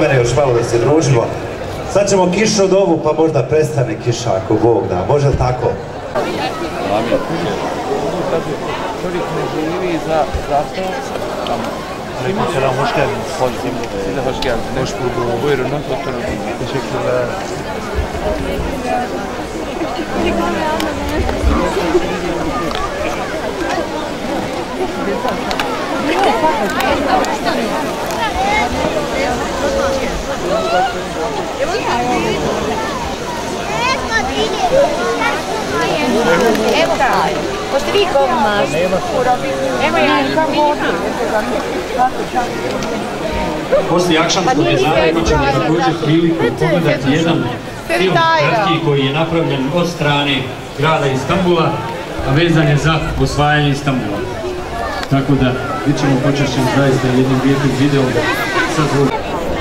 mene još malo da se družimo. Sad ćemo kišu od ovu, pa možda prestane kiša ako Bog da. Može li tako? Čovjek ne živi za to. Aleykümselam, hoş geldiniz. Siz de hoş geldiniz. Hoş bulduk. Buyurun, oturun. Teşekkürler. Evo taj, pošto vi gomaš. Evo ja sam vodu. Poslije akšamskog jezara imat ćemo također priliku pogledati jedan film kratki koji je napravljen od strane grada Istanbula, a vezan je za osvajanje Istanbula. Tako da bit ćemo počešćeni zaista jednim lijepim videom sa zvukom.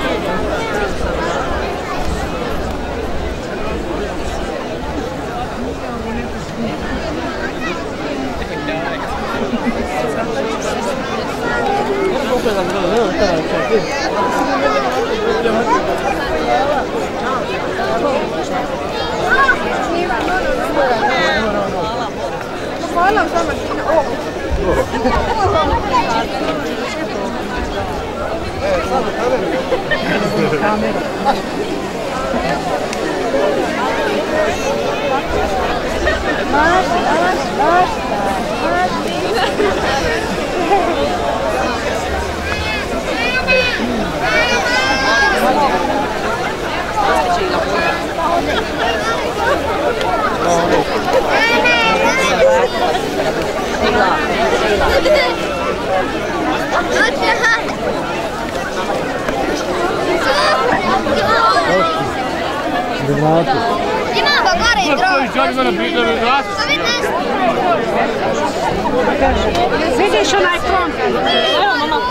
Vidiš onaj front? Evo mama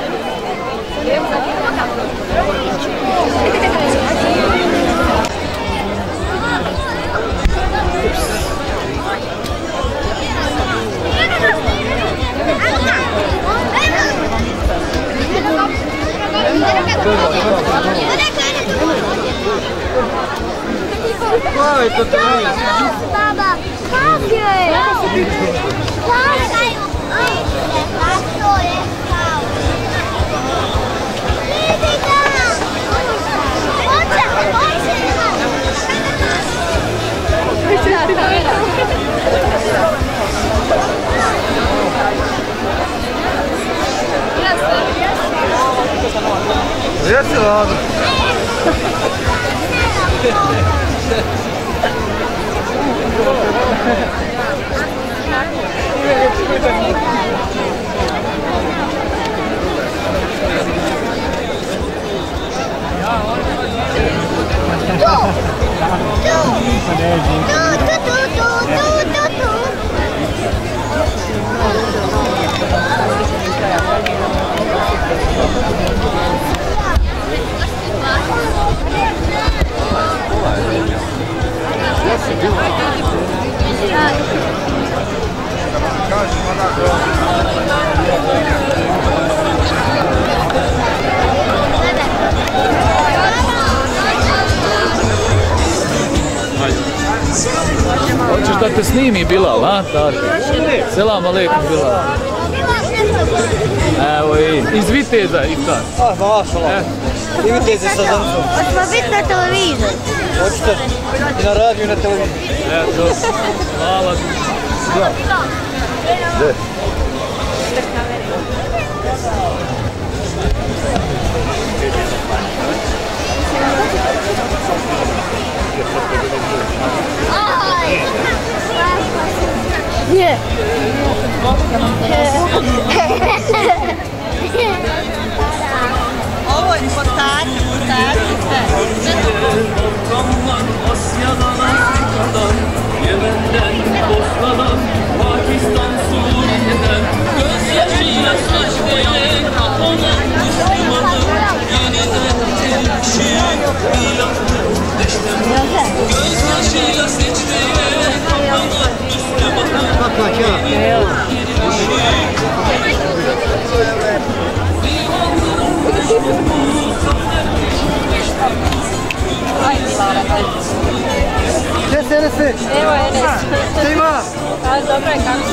Oj, to to je. Baba, kako je? Kako je? Kako je? Vidi ga! Oče, oče! Jesi ladno? Hoćeš da te snimi Bilal, a? Selam aleikum Bilal. Evo i iz Viteza i tako. Ah, mašala. I Viteze sa Zancom. Hoćemo biti na televiziji. Hoćete? I na radiju i na televiziji. Eto, hvala. Gde? Nie. Ovo je postaci sve. Asya'dan Afrika'dan, Yemen'den Bosna'dan, Pakistan, Suriye'den, gözyaşıyla saçlayan ona Müslümanım, yeniden terişim, milatım, deştem, gözyaşıyla seçtiğine ona Müslümanım, yeniden terişim. dobro je kako.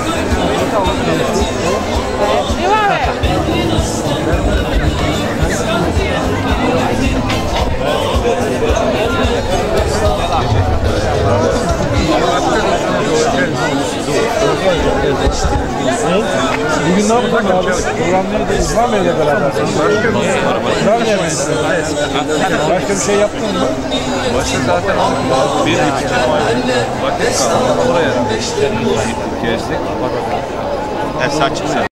Milave! Bugün ne yapalım abi? Program neydi? İzlamiye'yle beraber. Başka bir şey yaptın mı? Başta zaten bir vakit kaldı. Oraya gezdik. Saçma.